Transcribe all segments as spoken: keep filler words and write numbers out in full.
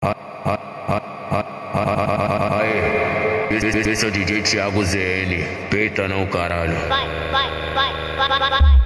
Aê, esse é o D J Thiago Z N, peita não, caralho. Vai, vai, vai, vai, vai, vai.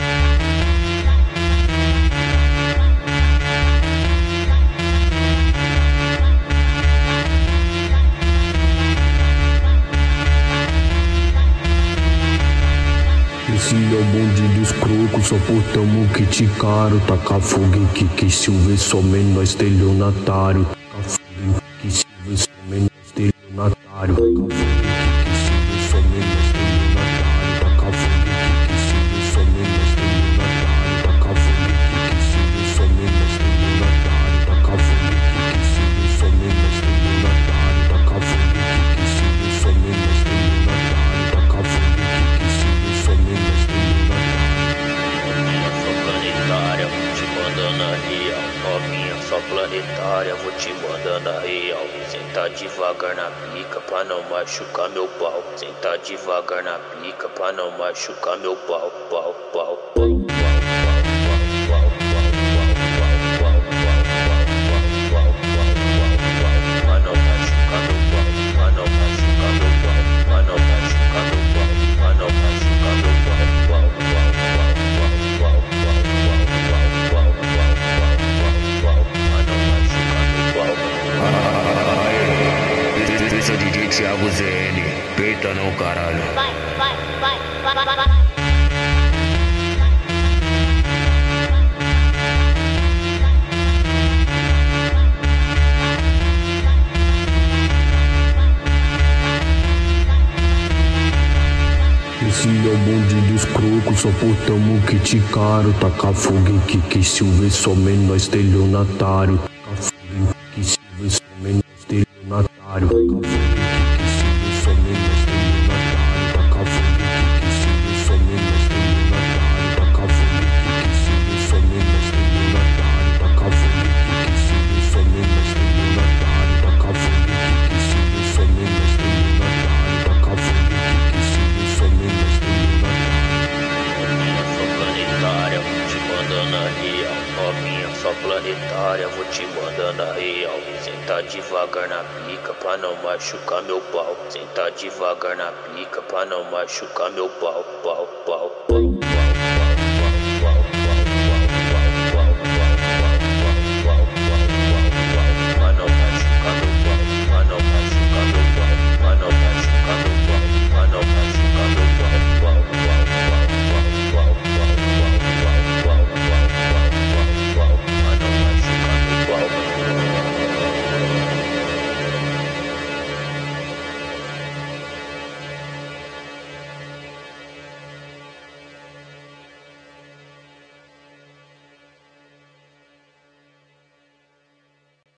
Esse é o bonde dos crocos, só portamos kit caro. Taca fogo em que que se o vê somente nós estelionatário. Taca fogo em que se o vê somente nós estelionatário. Taca fogo em que se o vê somente nós estelionatário. Taca fogo em que se o vê somente nós estelionatário. Taca fogo em que se o vê somente nós estelionatário. Taca fogo em que se o vê somente nós estelionatário. Taca fogo em que se o vê somente nós estelionatário. Taca fogo em que se o vê somente nós Novinha só planetária, vou te mandando a real. Senta devagar na pica pra não machucar meu pau. Senta devagar na pica pra não machucar meu pau. Pau, pau, pau. Esse é o D J Thiago Z N, peita não, caralho. Vai, vai, vai, vai, vai, vai. Esse é o bonde dos crocos, só portamos kit caro. Taca fogo em que que se o vê somente nós estelionatário. Taca fogo em que se o vê somente nós estelionatário. Taca fogo em que se o vê somente nós estelionatário. Taca fogo em que se o vê somente nós estelionatário. Taca fogo em que se o vê somente nós estelionatário. Taca fogo em que se o vê somente nós estelionatário. Taca fogo em que se o vê somente nós estelionatário. Taca fogo em que se o vê somente nós Novinha só planetária, vou te mandando a real. Senta devagar na pica pra não machucar meu pau. Senta devagar na pica pra não machucar meu pau. Pau, pau, pau.